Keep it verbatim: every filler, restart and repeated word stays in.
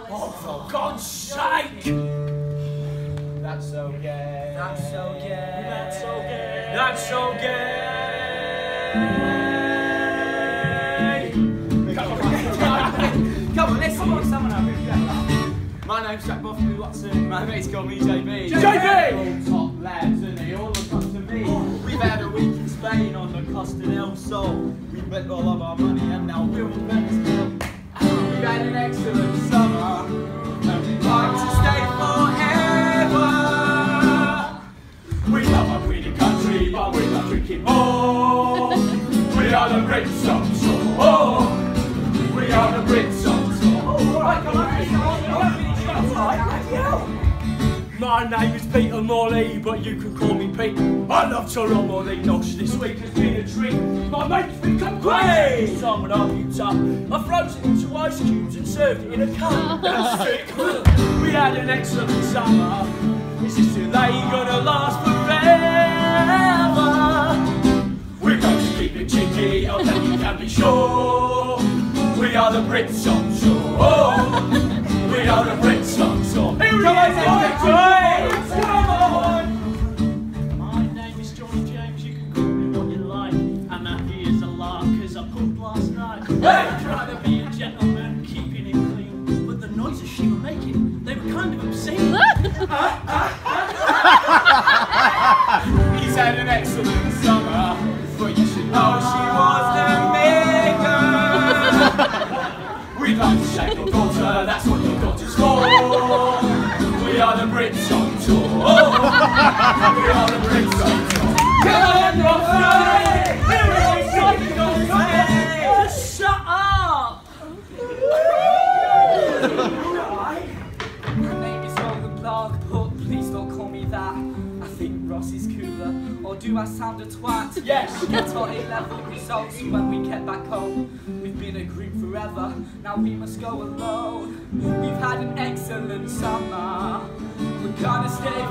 Oh, for God's sake! That's so gay. That's so gay. That's so gay. That's so gay. Come on, come on, let's see someone over here. My name's Jack Boffin Watson. My mates call me J B. J B! All top lads, and they all look up to me. We've had a week in Spain on the Costa del Sol. We bet all of our money, and now we're in Venice. We've had an excellent summer, and we'd like to stay forever. We love our pretty country, but we love drinking more. We are the Brits of shore. We are the Brits of shore. Alright, come on, My name is Peter Morley, but you can call me Pete. I love to roll more than dogs. This week has been a treat. My mates become crazy. So when I picked up, I froze it into ice cubes and served it in a cup. That's sick. We had an excellent summer. Is this delay gonna last forever? We're going to keep it cheeky, oh that you can be sure. We are the Brits on shore. We are the Brits on shore. Here we are, come on! My name is Johnny James, you can call me what you like. I'm happy as a lark as I pulled last night. Hey! Trying to be a gentleman, keeping it clean. But the noises she was making, they were kind of obscene. He's had an excellent summer, but you should know she was the maker. We'd like to shake your daughter, that's what your daughter's for. We are the Brits on tour. We are the Brits on tour. Come on, Ross! Just shut up! My name is Roland Clark, but please don't call me that. I think Ross is cooler, or do I sound a twat? Yes! We get our A-level results when we get back home. We've been a group forever, now we must go alone. We've had an excellent summer, we're gonna stay